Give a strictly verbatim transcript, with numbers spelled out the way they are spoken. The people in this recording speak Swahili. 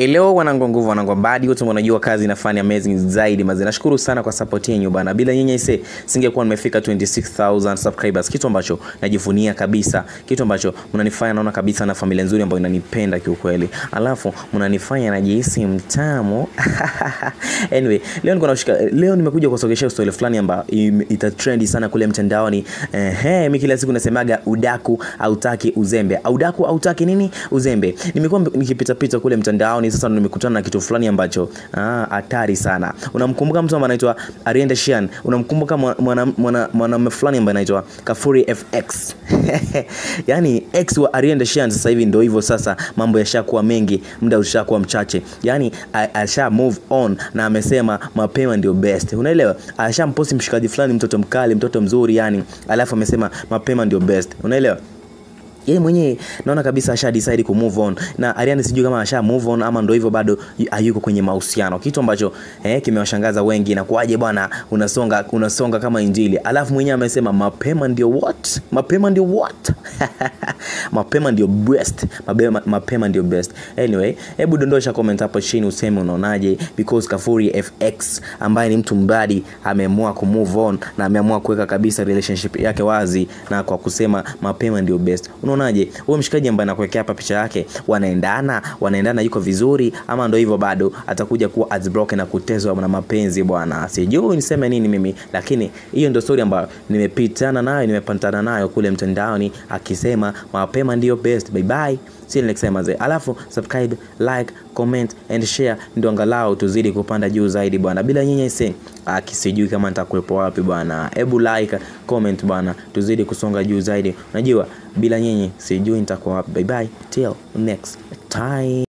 Hello wanangu nguvu wanangu badi wote mnajua kazi inafanya amazing zaidi mazi. Nashukuru sana kwa support yenu bana. Bila nyinyi ise singekuwa nimefika twenty-six thousand subscribers. Kitu ambacho najivunia kabisa. Kitu ambacho mnanifanya naona kabisa na familia nzuri ambayo inanipenda kiukweli. Alafu mnanifanya najihisi mtamu. Anyway, leo niko nashika leo nimekuja kusogeshea story fulani ambayo ita trendy sana kule mtandaoni. Eh, hey, mimi kila siku nasemaga udaku hautaki uzembe. Udaku hautaki nini? Uzembe. Nimekuwa nikipita pita kule mtandaoni. Sasa nimekutana na kitu fulani ambacho ah hatari sana. Unamkumbuka mtu ambaye anaitwa ARIANE DASHIAN? Unamkumbuka mwana mwana mwana fulani ambaye anaitwa Kafuri F X? Yani X wa ARIANE DASHIAN sasa hivi ndio hivyo sasa, mambo yashakuwa mengi, muda ushakuwa mchache. Yani asha move on na amesema mapema ndio best. Unaelewa? Ashamposti mshikaji fulani, mtoto mkali, mtoto mzuri yani, alafu amesema mapema ndio best. Unaelewa? Yeye mwenyewe naona kabisa asha decide ku move on, na ARIANE sijui kama asha move on ama ndio hivyo bado hayuko kwenye mahusiano, kitu ambacho eh kimewashangaza wengi. Na kuaje bwana unasonga unasonga kama injili, alafu mwenyewe amesema mapema ndio what? Mapema ndio what? Mapema ndio best. Mapema, mapema ndio best. Anyway, hebu dondosha comment hapo chini useme unaonaje, because Kafuri F X ambaye ni mtu mbadi ameamua ku move on na ameamua kuweka kabisa relationship yake wazi na kwa kusema mapema ndio best. Unaonaje? Wewe mshikaji ambaye anakuwekea hapa picha yake, wanaendana? Wanaendana yuko vizuri ama ndio hivyo bado atakuja kuwa as broken na kutezwa na mapenzi bwana? Sijui niseme nini mimi, lakini hiyo ndio story ambayo nimepitana nayo, nimepantana nayo kule mtandaoni akisema mapema ndio best. Bye bye. See you next time mazee. Alafu subscribe, like, comment and share ndio angalau tuzidi kupanda juu zaidi bwana. Bila nyinyi ise akisijui kama nitakuepo wapi bwana. Hebu like, comment bwana, tuzidi kusonga juu zaidi. Unajua bila nyinyi sijui nitakuwa wapi. Bye bye till next time.